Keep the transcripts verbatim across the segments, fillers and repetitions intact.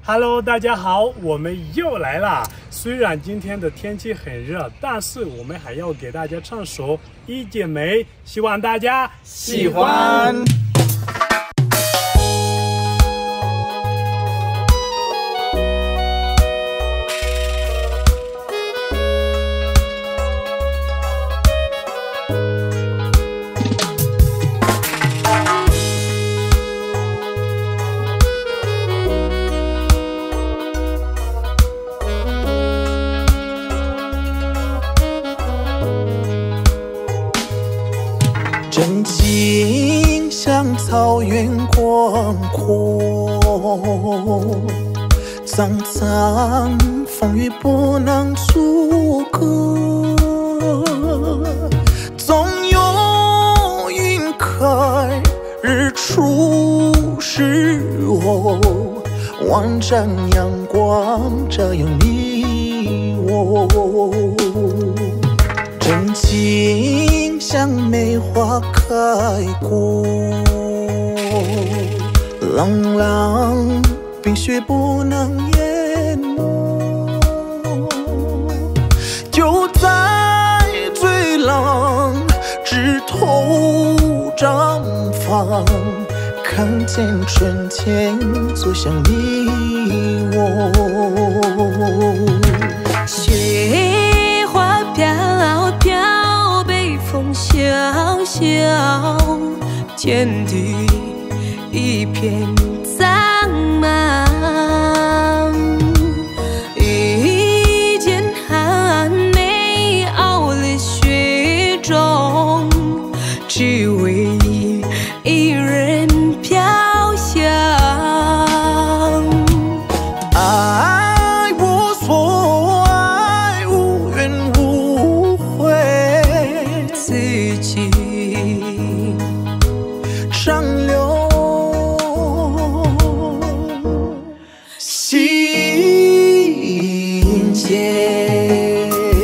Hello， 大家好，我们又来啦！虽然今天的天气很热，但是我们还要给大家唱首《一剪梅》，希望大家喜欢。 真情像草原广阔，苍苍风雨不能阻隔，总有云开日出时候，万丈阳光照耀你我。真情像梅花开过，朗朗冰雪不能淹没，就在最浪枝头绽放，看见春天走向你我。 雪花飘飘，北风萧萧，天地一片苍茫。一剪寒梅傲立雪中，只为一人飘香。 爱我所爱，无怨无悔， 自己长留心间。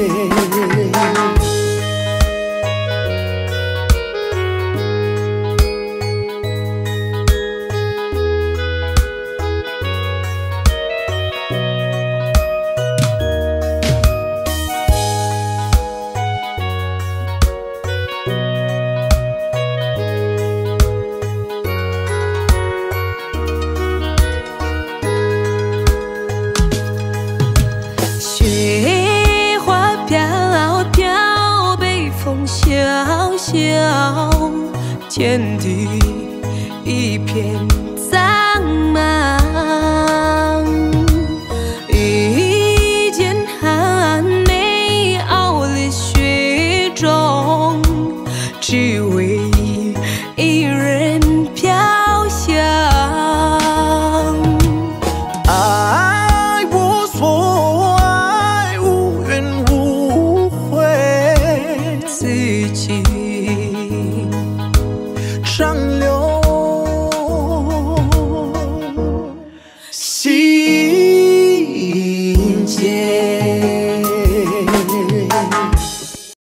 雪花飘飘，北风萧萧，天地一片苍茫。一剪寒梅傲立雪中，只为